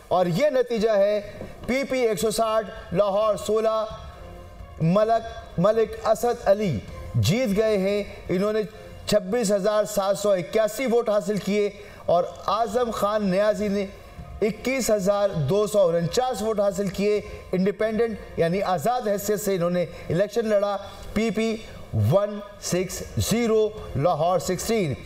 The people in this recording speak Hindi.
और ये नतीजा है PP 160 लाहौर 16 मलिक असद अली जीत गए हैं। इन्होंने 26,781 वोट हासिल किए और आजम खान न्याजी ने 21,249 वोट हासिल किए। इंडिपेंडेंट यानी आज़ाद हैसियत से इन्होंने इलेक्शन लड़ा। PP 160 लाहौर 16।